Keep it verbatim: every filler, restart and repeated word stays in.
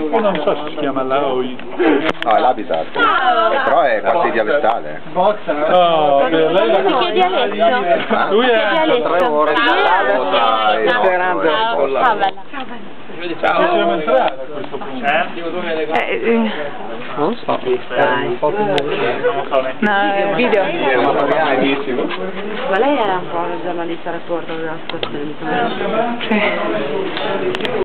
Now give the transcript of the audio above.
Io non so se si chiama Laoi. No, è l'Habitat. Però è quasi dialettale. No, lei la Che dialetto? Lui è tre ore di Speranza. Ciao. Possiamo entrare a questo punto. Non so. No, è video. Bellissimo. Ma lei era un po' il giornalista reporter della situazione.